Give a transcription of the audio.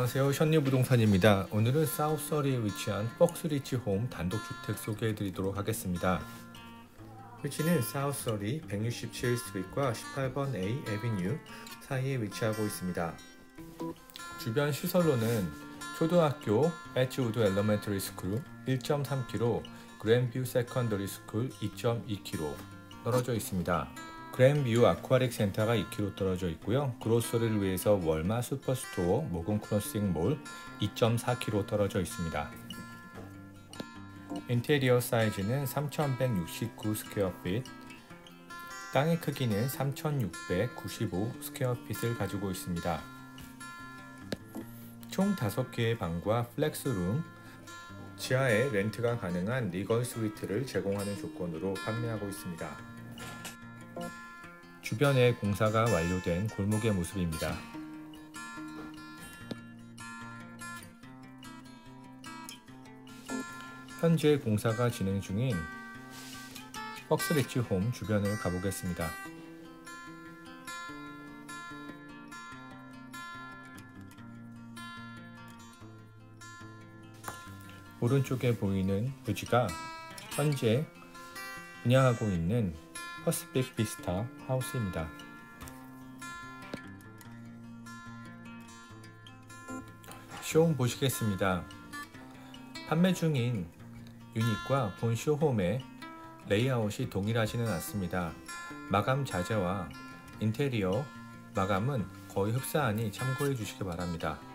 안녕하세요, 현리부동산입니다. 오늘은 사우서리에 위치한 퍽스리치 홈 단독주택 소개해 드리도록 하겠습니다. 위치는 사우서리 167 스트리트과 18번 A 애비뉴 사이에 위치하고 있습니다. 주변 시설로는 초등학교 에치우드 엘러멘터리 스쿨 1.3km, 그랜뷰 세컨더리 스쿨 2.2km 떨어져 있습니다. 그랜뷰 아쿠아릭 센터가 2km 떨어져 있고요. 그로서리를 위해서 월마 슈퍼스토어, 모건 크로싱 몰 2.4km 떨어져 있습니다. 인테리어 사이즈는 3169 스퀘어핏, 땅의 크기는 3695 스퀘어핏을 가지고 있습니다. 총 5개의 방과 플렉스룸, 지하에 렌트가 가능한 리걸 스위트를 제공하는 조건으로 판매하고 있습니다. 주변에 공사가 완료된 골목의 모습입니다. 현재 공사가 진행 중인 퍽스리치 홈 주변을 가보겠습니다. 오른쪽에 보이는 부지가 현재 분양하고 있는 퍼시픽 비스타 하우스입니다. 쇼홈 보시겠습니다. 판매 중인 유닛과 본 쇼홈의 레이아웃이 동일하지는 않습니다. 마감 자재와 인테리어 마감은 거의 흡사하니 참고해 주시기 바랍니다.